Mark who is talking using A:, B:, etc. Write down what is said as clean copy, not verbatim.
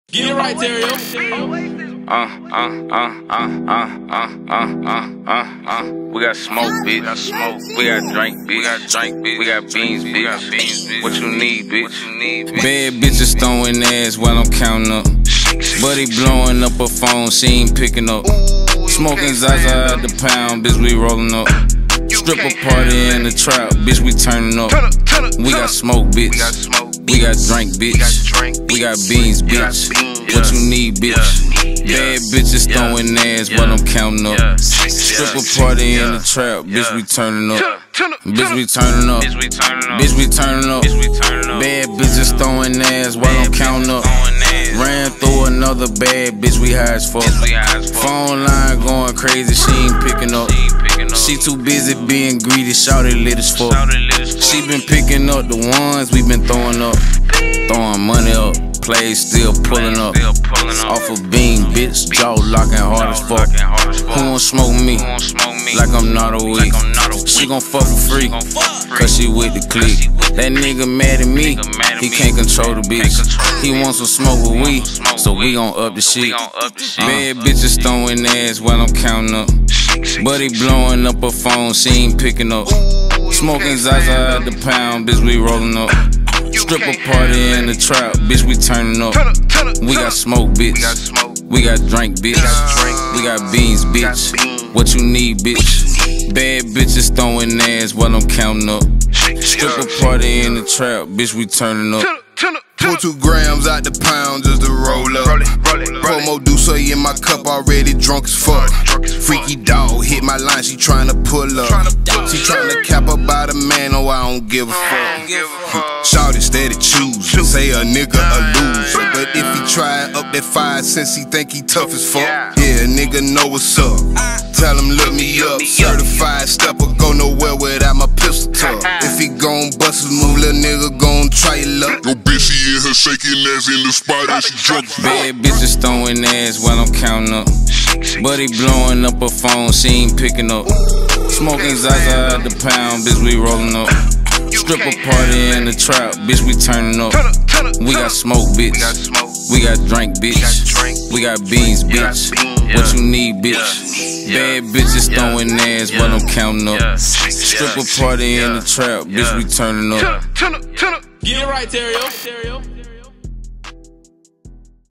A: Get it right, TndrGawd.
B: We got smoke, bitch. We got drink, bitch. We got beans, bitch. What you need, bitch? Bad bitches throwing ass while I'm counting up. Buddy blowing up her phone, she ain't picking up. Smoking Zaza at the pound, bitch, we rolling up. Stripper party in the trap, bitch, we turning up. We got smoke, bitch. We got drink, bitch. We got beans, bitch. What you need, bitch? Bad bitches throwing ass while I'm counting up. Stripper party in the trap, bitch, we turning up. Bitch, we turning up. Bitch, we turning up. Bad bitches throwing ass while I'm counting up. Ran through another bad bitch, we high as fuck. Phone line going crazy, she ain't picking up. She too busy being greedy, shawty lit as fuck. She been picking up the ones we been throwing up. Throwing money up, plays still pulling up. Off a beam, bitch, jaw locking hard as fuck. Who won't smoke me? Like I'm not a week. She gon' fuck for free, cause she with the clique. That nigga mad at me, he can't control the bitch. He wants some smoke with we, so we gon' up the shit. Bad bitches throwing ass while I'm counting up. Buddy blowing up her phone, she ain't picking up. Smoking Zaza at the pound, bitch, we rolling up. Stripper party in the trap, bitch, we turning up. We got smoke, bitch. We got drink, bitch. We got beans, bitch. What you need, bitch? Bad bitches throwing ass while I'm counting up. Stripper party in the trap, bitch, we turning up.
C: Pull 2 grams out the pound just to roll up. Promo do so in my cup, already drunk as fuck. Freaky dog hit my line, she tryna pull up. She tryna cap about a man, oh I don't give a fuck. Shawty steady choose, say a nigga a loser. But if he try up that 5 cents, he think he tough as fuck. Yeah, nigga know what's up. Tell him look me up. Certified stepper, go nowhere without my pistol tuck. If he gon' bust his move, little nigga gon' try your luck.
D: Yo bitch, she in her shaking ass in the spot and she drunk.
B: Bad bitches throwing ass while I'm counting up. Buddy blowing up her phone, she ain't picking up. Smoking Zaza at the pound, bitch, we rolling up. Stripper party in the trap, bitch, we turning up. We got smoke, bitch. We got drink, bitch. We got beans, bitch. What you need, bitch? Bad bitches throwing ass while I'm counting up. Stripper party in the trap, bitch, we turning up.
A: Get it right, TndrGawd.